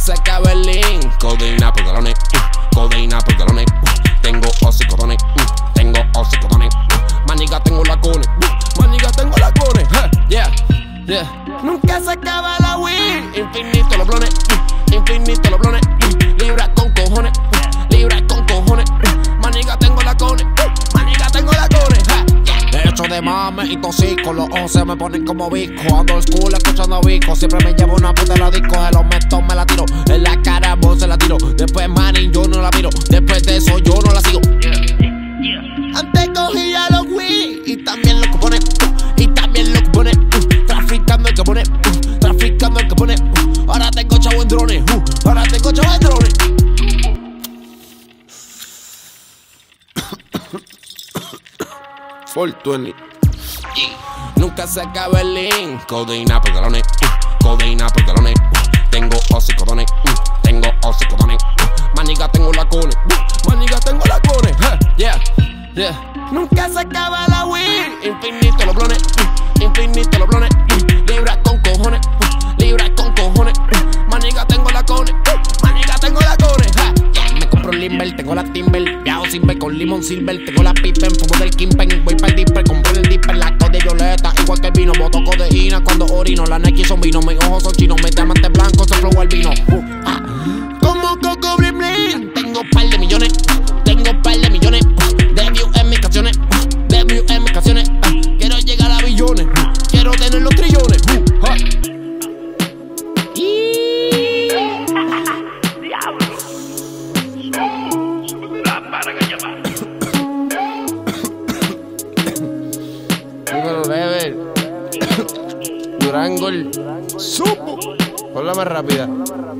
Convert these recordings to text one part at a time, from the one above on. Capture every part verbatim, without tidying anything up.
se acabe el link. Codeína por galones, uh, codeína por galones. Uh, tengo oxicodones, uh, tengo oxicodones. Uh, maniga tengo lacones, uh, maniga tengo lacones. Huh, yeah, yeah. Nunca se acaba la weed. Infinito los blones, uh, infinito los blones. Uh, libra con cojones, uh, libra con cojones. Uh, maniga tengo lacones, uh, maniga tengo lacones. Huh, yeah. De hecho de mame y tosico, los ojos se me ponen como visco. Ando al school escuchando visco, siempre me llevo una puta de la disco. Se los meto, me la tiro, en la cara vos se la tiro. Después manín yo no la miro, después de eso yo no la sigo. Antes cogía los weed y también los cupones, uh, y también los cupones, uh, traficando el que pone, uh, traficando el que pone, uh, ahora tengo chavo en drones, uh, ahora tengo chavo en drones. cuatro veinte. Nunca se acaba el link. Codeína por galones, uh, codeína por galones. Uh, tengo oxicodones, uh, tengo oxicodones. Uh, maniga tengo lacones, uh, maniga tengo lacones. Huh, yeah, yeah. Nunca se acaba la weed. Infinito los blones, uh, infinito los blones. Uh, libra con cojones, uh, libra con cojones. Uh, maniga tengo lacones, uh, maniga tengo lacones. Huh, yeah. Me compro el Limber, tengo la Timber. Viajo Silver con limón Silver. Tengo la Pippen, fumo del Kimpen. Voy para el Dipper, compré el Dipper. La de violeta, igual que el vino. Boto codeína cuando orino. La Nike son vino, mis ojos son chinos. Me diamante blanco, se flow al vino. Uh, ah. Como Coco Bling Bling. Tengo par de millones, tengo par de millones. De views en mis canciones, de views en mis canciones. Uh, quiero llegar a billones, uh, quiero tener los trillones. Uh, ah. Durango, el supo. Ponla más rápida.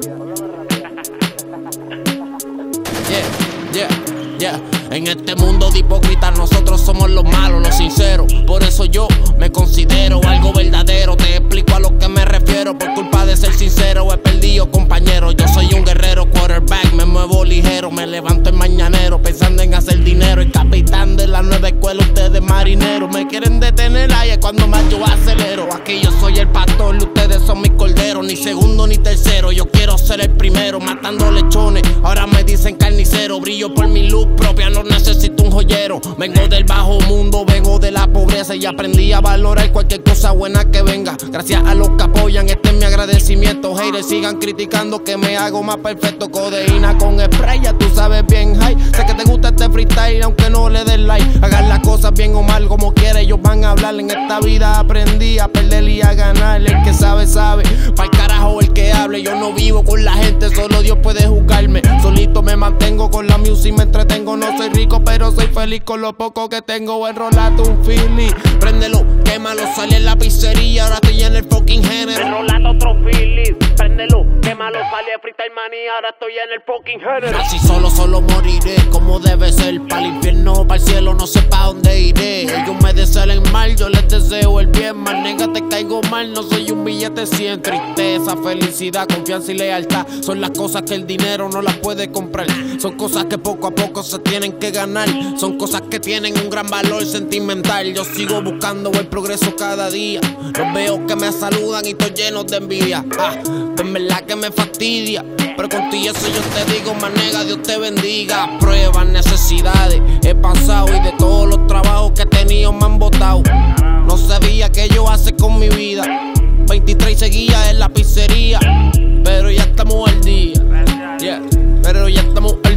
Yeah, yeah, yeah. En este mundo de hipócritas nosotros somos los malos, los sinceros. Por eso yo me considero algo verdadero. Te explico a lo que me refiero. Por culpa de ser sincero he perdido compañeros. Yo soy un guerrero quarterback, me muevo ligero. Me levanto en mañanero pensando en hacer dinero. El capitán de la nueva escuela, ustedes marineros. Me quieren detener ahí es cuando más yo acelero. Aquí yo soy el pastor, ustedes son mis corderos. Ni segundo ni tercero, yo quiero ser el primero. Matando lechones, ahora me dicen carnicero. Brillo por mi luz propia, no necesito un joyero. Vengo del bajo mundo, vengo de la pobreza y aprendí a valorar cualquier cosa buena que venga. Gracias a los que apoyan, este es mi agradecimiento. Haters sigan criticando que me hago más perfecto. Codeína con spray, ya tú sabes bien high. Sé que te gusta este freestyle, aunque no le des like. Hagan las cosas bien o mal, como quiera ellos van a hablar. En esta vida aprendí a perder y a ganar. El que sabe, sabe, pa'l carajo el que hable. Yo no vivo con la gente, solo Dios puede juzgarme. Solito me mantengo con la music, me entretengo. No soy rico, pero soy feliz con lo poco que tengo. Enrolate un Philly, préndelo, quémalo, sale en la pizzería. Ahora estoy en el fucking género. Enrolate otro Philly, préndelo, quémalo, sale de freestyle manía. Ahora estoy en el fucking género. Así solo, solo moriré, como debe ser. Para el infierno, para el cielo, no sé pa' dónde iré. Ellos me desean mal, yo les deseo el bien. Más nega, te caigo mal, no soy un billete cien. Tristeza, felicidad, confianza y lealtad son las cosas que el dinero no las puede comprar. Son cosas que poco a poco se tienen que ganar. Son cosas que tienen un gran valor sentimental. Yo sigo buscando el progreso cada día. Los veo que me saludan y estoy lleno de envidia. Ah, en verdad que me fastidia, pero contigo eso yo te digo, manega, Dios te bendiga. Pruebas, necesidades, he pasado y de todos los trabajos que he tenido me han botado. No sabía qué yo hace con mi vida. veintitrés seguía en la pizzería, pero ya estamos al día. Yeah, pero ya estamos